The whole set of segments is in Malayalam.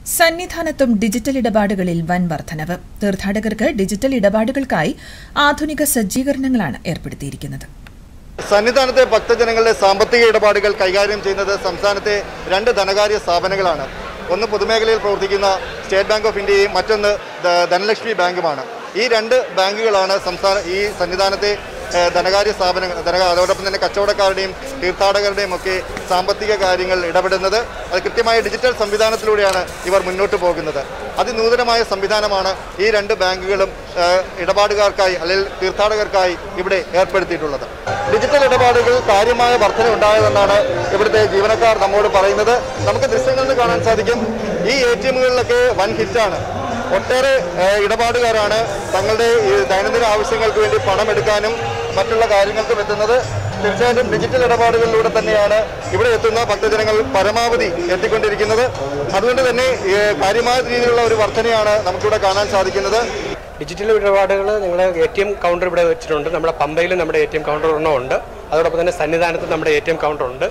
സന്നിധാനത്തും ഡിജിറ്റൽ ഇടപാടുകളിൽ വൻ വർധനവ്. തീർത്ഥാടകർക്ക് ഡിജിറ്റൽ ഇടപാടുകൾക്കായി ആധുനിക സജ്ജീകരണങ്ങളാണ് ഏർപ്പെടുത്തിയിരിക്കുന്നത്. സന്നിധാനത്തെ ഭക്തജനങ്ങളുടെ സാമ്പത്തിക ഇടപാടുകൾ കൈകാര്യം ചെയ്യുന്നത് സംസ്ഥാനത്തെ രണ്ട് ധനകാര്യ സ്ഥാപനങ്ങളാണ്. ഒന്ന് പൊതുമേഖലയിൽ പ്രവർത്തിക്കുന്ന സ്റ്റേറ്റ് ബാങ്ക് ഓഫ് ഇന്ത്യയും മറ്റൊന്ന് ധനലക്ഷ്മി ബാങ്കുമാണ്. ഈ രണ്ട് ബാങ്കുകളാണ് ഈ സന്നിധാനത്തെ ധനകാര്യ സ്ഥാപനങ്ങൾ അതോടൊപ്പം തന്നെ കച്ചവടക്കാരുടെയും തീർത്ഥാടകരുടെയും ഒക്കെ സാമ്പത്തിക കാര്യങ്ങൾ ഇടപെടുന്നത്. അത് കൃത്യമായ ഡിജിറ്റൽ സംവിധാനത്തിലൂടെയാണ് ഇവർ മുന്നോട്ട് പോകുന്നത്. അതിനൂതനമായ സംവിധാനമാണ് ഈ രണ്ട് ബാങ്കുകളും ഇടപാടുകാർക്കായി അല്ലെങ്കിൽ തീർത്ഥാടകർക്കായി ഇവിടെ ഏർപ്പെടുത്തിയിട്ടുള്ളത്. ഡിജിറ്റൽ ഇടപാടുകൾ കാര്യമായ വർധന ഉണ്ടായതെന്നാണ് ഇവിടുത്തെ ജീവനക്കാർ നമ്മോട് പറയുന്നത്. നമുക്ക് ദൃശ്യങ്ങളിൽ നിന്ന് കാണാൻ സാധിക്കും, ഈ ATMകളിലൊക്കെ വൻ ഹിറ്റാണ്. ഒട്ടേറെ ഇടപാടുകാരാണ് തങ്ങളുടെ ദൈനംദിന ആവശ്യങ്ങൾക്ക് വേണ്ടി പണം എടുക്കാനും മറ്റുള്ള കാര്യങ്ങൾക്കും എത്തുന്നത്. തീർച്ചയായിട്ടും ഡിജിറ്റൽ ഇടപാടുകളിലൂടെ തന്നെയാണ് ഇവിടെ എത്തുന്ന ഭക്തജനങ്ങൾ പരമാവധി എത്തിക്കൊണ്ടിരിക്കുന്നത്. അതുകൊണ്ട് തന്നെ കാര്യമായ രീതിയിലുള്ള ഒരു വർധനയാണ് നമുക്കിവിടെ കാണാൻ സാധിക്കുന്നത്. ഡിജിറ്റൽ ഇടപാടുകൾ നിങ്ങൾ ATM കൗണ്ടർ ഇവിടെ വെച്ചിട്ടുണ്ട്. നമ്മുടെ പമ്പയിലും നമ്മുടെ ATM കൗണ്ടർ ഉണ്ട്. അതോടൊപ്പം തന്നെ സന്നിധാനത്ത് നമ്മുടെ ATM കൗണ്ടർ ഉണ്ട്.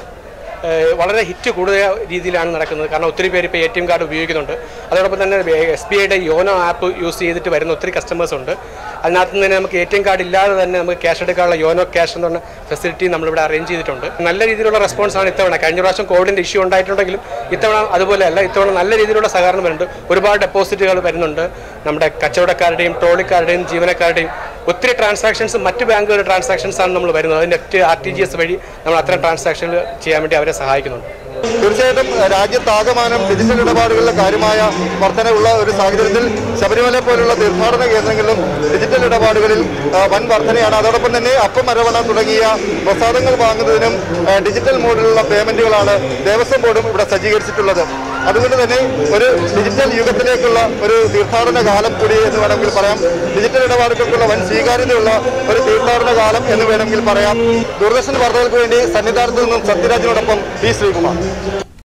വളരെ ഹിറ്റ് കൂടുതൽ രീതിയിലാണ് നടക്കുന്നത്. കാരണം ഒത്തിരി പേര് ഇപ്പോൾ ATM കാർഡ് ഉപയോഗിക്കുന്നുണ്ട്. അതോടൊപ്പം തന്നെ SBIയുടെ യോനോ ആപ്പ് യൂസ് ചെയ്തിട്ട് വരുന്ന ഒത്തിരി കസ്റ്റമേഴ്സ് ഉണ്ട്. അതിനകത്ത് തന്നെ നമുക്ക് ATM കാർഡ് ഇല്ലാതെ തന്നെ നമുക്ക് ക്യാഷ് എടുക്കാനുള്ള യോനോ ക്യാഷ് എന്ന് പറഞ്ഞ ഫെസിലിറ്റി നമ്മളിവിടെ അറേഞ്ച് ചെയ്തിട്ടുണ്ട്. നല്ല രീതിയിലുള്ള റെസ്പോൺസാണ് ഇത്തവണ. കഴിഞ്ഞ പ്രാവശ്യം കോവിഡിൻ്റെ ഇഷ്യൂ ഉണ്ടായിട്ടുണ്ടെങ്കിലും ഇത്തവണ അതുപോലെയല്ല. ഇത്തവണ നല്ല രീതിയിലുള്ള സഹകരണം വരുന്നുണ്ട്. ഒരുപാട് ഡെപ്പോസിറ്റുകൾ വരുന്നുണ്ട്. നമ്മുടെ കച്ചവടക്കാരുടെയും ട്രോളിക്കാരുടെയും ജീവനക്കാരുടെയും ഒത്തിരി ട്രാൻസാക്ഷൻസ് മറ്റ് ബാങ്കുകളുടെ ട്രാൻസാക്ഷൻസാണ് നമ്മൾ വരുന്നത്. അത് നെറ്റ് RTGS വഴി നമ്മൾ അത്തരം ട്രാൻസാക്ഷനുകൾ ചെയ്യാൻ വേണ്ടി അവരെ സഹായിക്കുന്നുണ്ട്. തീർച്ചയായിട്ടും രാജ്യത്താകമാനം ഡിജിറ്റൽ ഇടപാടുകളിലെ കാര്യമായ വർധനയുള്ള ഒരു സാഹചര്യത്തിൽ ശബരിമല പോലുള്ള തീർത്ഥാടന കേന്ദ്രങ്ങളിലും ഡിജിറ്റൽ ഇടപാടുകളിൽ വൻ വർധനയാണ്. അതോടൊപ്പം തന്നെ അപ്പം അരവണ തുടങ്ങിയ പ്രസാദങ്ങൾ വാങ്ങുന്നതിനും ഡിജിറ്റൽ മോഡിലുള്ള പേയ്മെന്റുകളാണ് ദേവസ്വം ബോർഡും ഇവിടെ സജ്ജീകരിച്ചിട്ടുള്ളത്. അതുകൊണ്ട് തന്നെ ഒരു ഡിജിറ്റൽ യുഗത്തിലേക്കുള്ള ഒരു തീർത്ഥാടന കാലം കൂടി എന്ന് വേണമെങ്കിൽ പറയാം. ഡിജിറ്റൽ ഇടപാടുകൾക്കുള്ള വൻ സ്വീകാര്യതയുള്ള ഒരു തീർത്ഥാടന കാലം എന്ന് വേണമെങ്കിൽ പറയാം. ദൂരദർശൻ വാർത്തകൾക്ക് വേണ്ടി സന്നിധാനത്ത് നിന്നും സത്യരാജിനോടൊപ്പം P. ശ്രീകുമാർ.